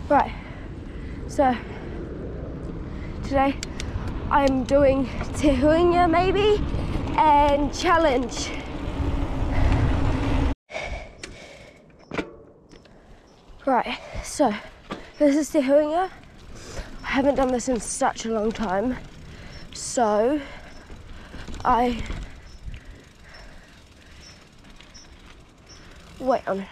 Right, so today I'm doing Te Huinga maybe and challenge. Right, so this is Te Huinga. I haven't done this in such a long time, so wait on it.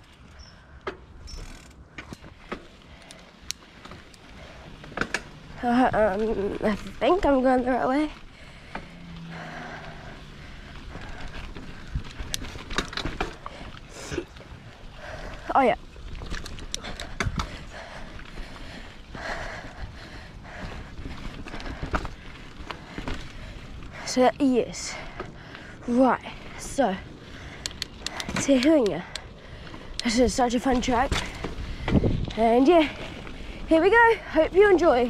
I think I'm going the right way. Oh yeah. So yes. Right, so Te Huinga. This is such a fun track. And yeah, here we go. Hope you enjoy.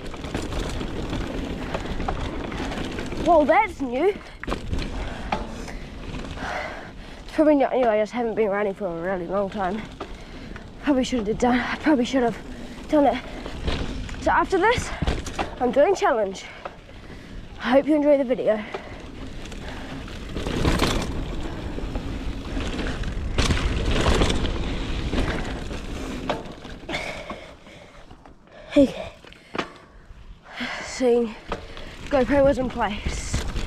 Well, that's new. It's probably not new, I just haven't been running for a really long time. I probably should have done it. So after this, I'm doing challenge. I hope you enjoy the video. Okay. Seeing GoPro was in place.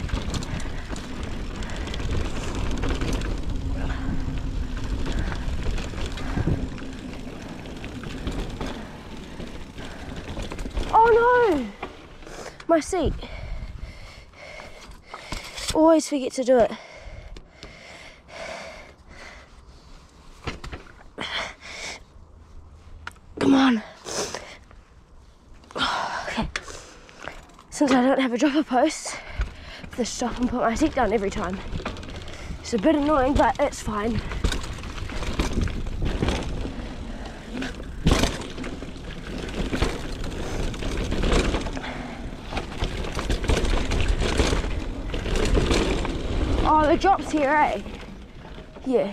Oh no! My seat. Always forget to do it. Come on. Okay. Since I don't have a dropper post, I have to stop and put my seat down every time. It's a bit annoying, but it's fine. Oh, the drop's here, eh? Yeah.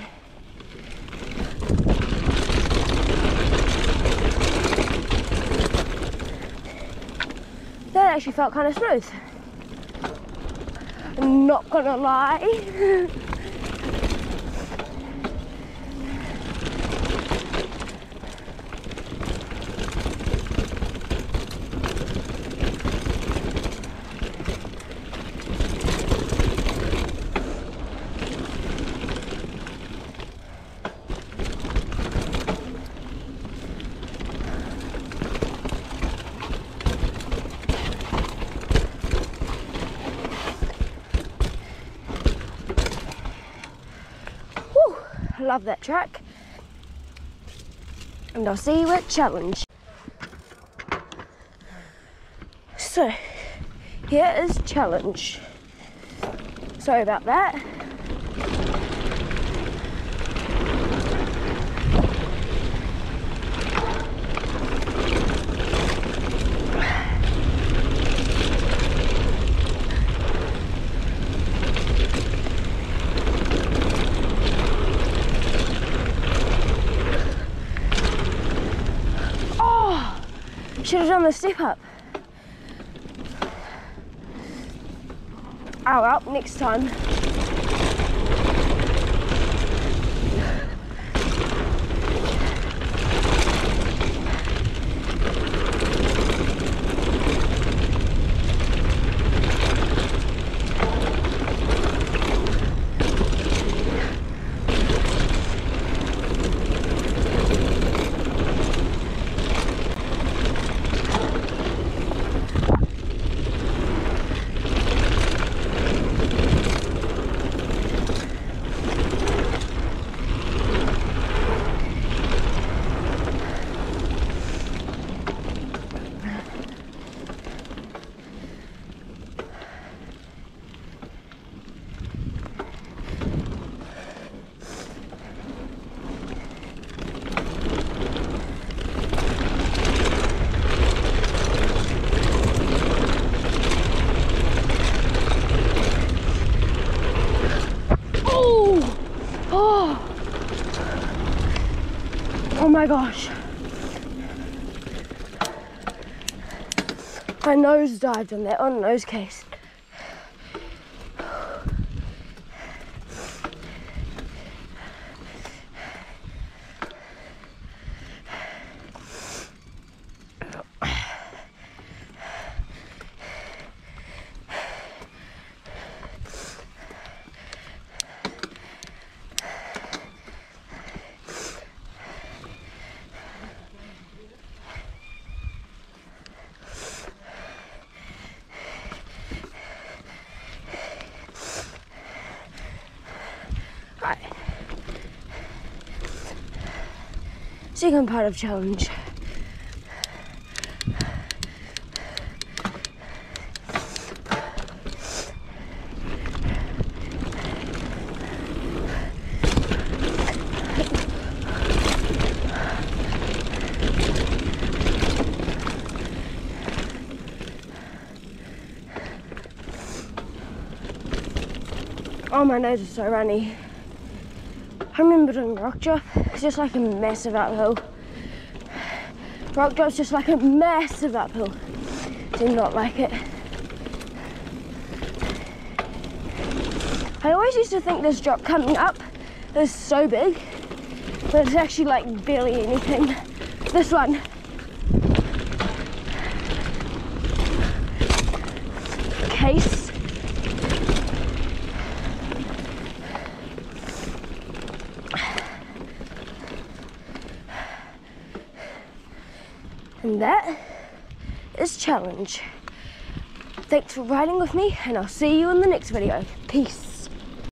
That actually felt kind of smooth. I'm not gonna lie. Love that track, and I'll see you at challenge. So here is challenge. Sorry about that. Should have done the step up. Oh well, next time. Oh my gosh. I nose dived on that on nose case. Right. Second part of challenge. Oh, my nose is so runny. I remember doing rock drop. It's just like a massive uphill. Rock drop's just like a massive uphill. Do not like it. I always used to think this drop coming up is so big, but it's actually like barely anything. This one. Case. And that is challenge. Thanks for riding with me, and I'll see you in the next video. Peace.